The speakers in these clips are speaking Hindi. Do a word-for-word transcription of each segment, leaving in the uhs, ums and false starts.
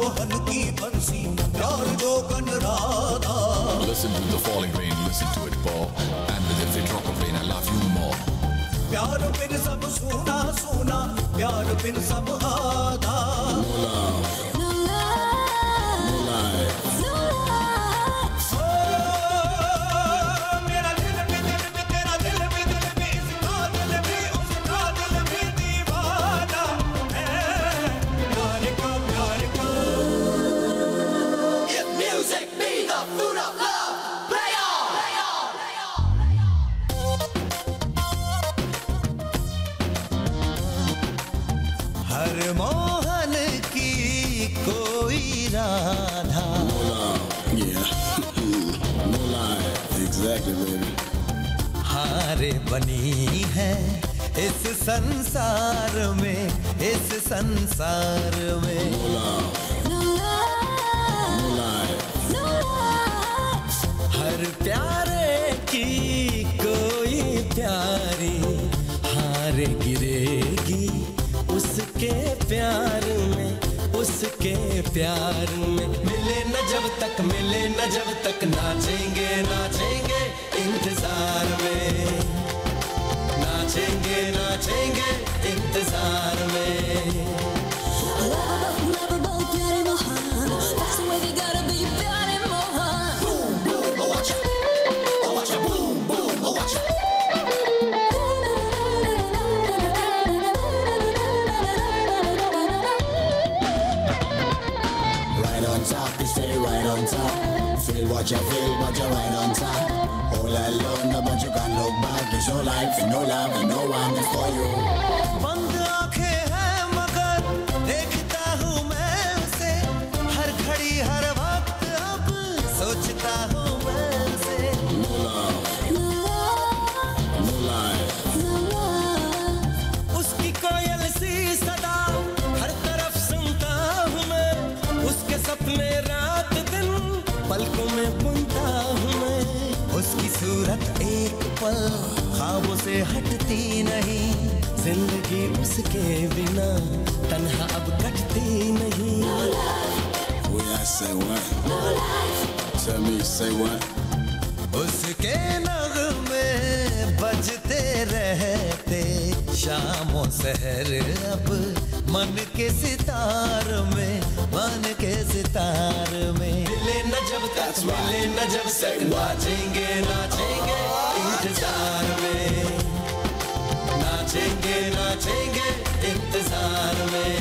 मोहन की बंसी प्यार जो कन Radha. Listen to the falling rain, listen to it pour, and with every drop of rain I love you more. प्यार बिन सब सूना सूना, प्यार बिन सब आधा. No love, No love, no life. no love. ओ मेरा दिल भी दिल भी तेरा दिल भी दिल भी इसका दिल भी उसका दिल भी दीवाना है प्यार का प्यार का. If music be the food of love, play on, play on, play on. हर मोहन की कोई Radha. No love, yeah. No life, exactly, baby. हारे बनी है इस संसार में, इस संसार में. No love, No love, no life. no love. हर प्यारे की कोई प्यारी हार गिरेगी उसके प्यार में, उसके प्यार में. मिले न जब तक, मिले न जब तक नाचेंगे नाचेंगे इंतजार में, नाचेंगे नाचेंगे इंतजार में. Love, love about Pyare Mohan. That's the way they gotta be, Pyare Mohan. Boom, boom, oh watch it, oh watch it, boom, boom, oh watch it. Right on top, you stay right on top. Feel what you feel, but you're right on top. All alone, no, but you can't look back. It's your life, no love, and no one is for you. बंद आंखें हैं मगर देखता हूँ मैं उसे, हर घड़ी हर वक्त अब सोचता हूँ मैं उसे. No love, No love, no life. no love. उसकी कोयल सी सदा हर तरफ सुनता हूँ मैं, उसके सपने रात दिन पलकों में बुनता हूँ मैं. उसकी सूरत एक पल ख्वाबों से हटती नहीं, जिंदगी उसके बिना तन्हा अब कटती नहीं. What I say what? Tell me, say what? उसके नग़मे बजते रहते शामों सहर अब मन के सितार में, मन के सितार में. मिले न जब तक, मिले न जब तक नाचेंगे नाचेंगे इंतजार में, नाचेंगे नाचेंगे इंतजार में.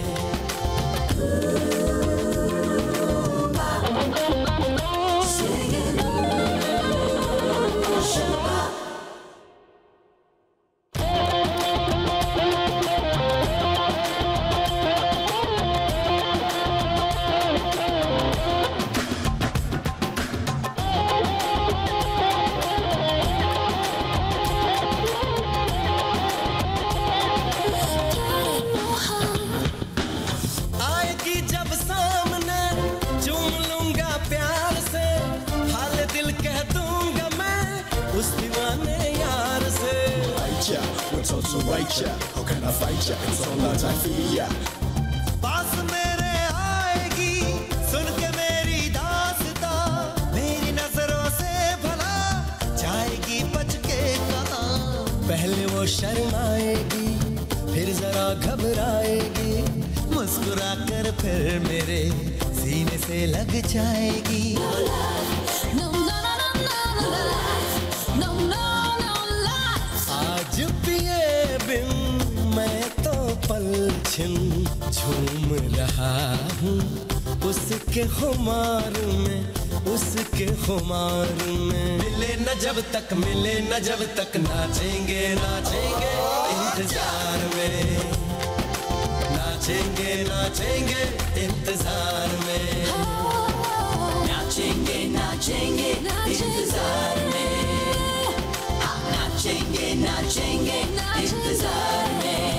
आएगी जब सामने चूम लूंगा प्यार से, हाल दिल कह दूंगा मैं उस दीवाने यार से. Right, yeah, we're told to right, yeah. How can I fight, yeah? It's all that I feel, yeah. पास मेरे आएगी सुन के मेरी दास्तां, मेरी नजरों से भला जाएगी बच के कहाँ. पहले वो शर्माएगी फिर जरा घबराएगी, मुस्कुरा कर फिर मेरे सीने से लग जाएगी. No love, no, no, no, no, no, no life. No, no, no life. आज पिए बिन मैं तो पल छिन झूम रहा हूँ उसके खुमार में, उसके खुमार में. मिले न जब तक, मिले न जब तक नाचेंगे नाचेंगे इंतजार में, नाचेंगे नाचेंगे इंतजार में. नाचेंगे नाचेंगे इंतजार में, हाँ, नाचेंगे नाचेंगे इंतजार में.